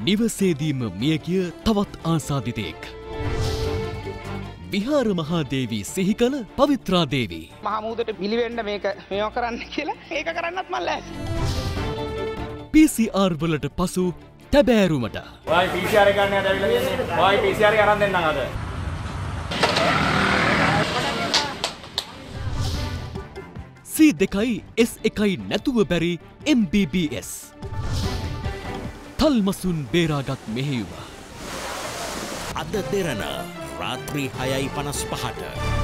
නිවසේදීම මියගිය තවත් ආසාදිතයෙක්. විහාර මහාදේවී සිහි කළ පවිත්‍රා දේවී. මහමුදට පිළිවෙන්න මේවා කරන්න කියලා ඒක කරන්නත් මම ලෑස්ති. PCR වලට පසු තැබෑරුමට. ඔයයි PCR එක ගන්න හදවිලා තියෙන්නේ. ඔයයි PCR එක අරන් දෙන්නම් අද. C2යි S1යි නැතුව බැරි MBBS. තල්මසුන් බේරාගත් මෙහෙයුම. අද දෙරණ රාත්‍රී 6:55ට